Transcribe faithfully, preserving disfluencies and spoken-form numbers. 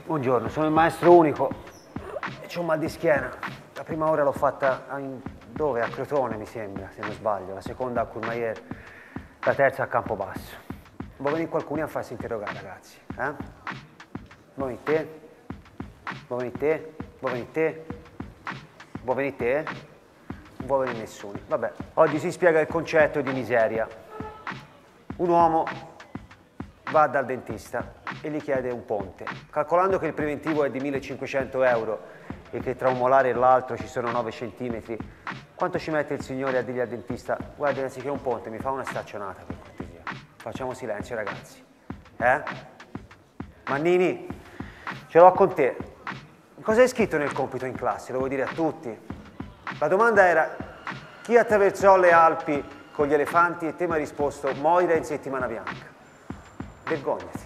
Buongiorno, sono il maestro unico e c'ho un mal di schiena. La prima ora l'ho fatta a in... dove? A Crotone, mi sembra, se non sbaglio. La seconda a Courmayeur, la terza a Campobasso. Vuoi venire qualcuno a farsi interrogare, ragazzi? Eh? Vuoi venire te? Vuoi venire te? Vuoi venire te? Vuoi venire te? Non vuoi venire nessuno. Vabbè, oggi si spiega il concetto di miseria. Un uomo va dal dentista e gli chiede un ponte. Calcolando che il preventivo è di millecinquecento euro e che tra un molare e l'altro ci sono nove centimetri, quanto ci mette il signore a dirgli al dentista: guardi, anziché un ponte mi fa una staccionata, per cortesia. Facciamo silenzio, ragazzi. Eh? Mannini, ce l'ho con te. Cosa hai scritto nel compito in classe? Lo vuoi dire a tutti? La domanda era: chi attraversò le Alpi con gli elefanti? E te mi hai risposto: Moira in settimana bianca. Vergognati.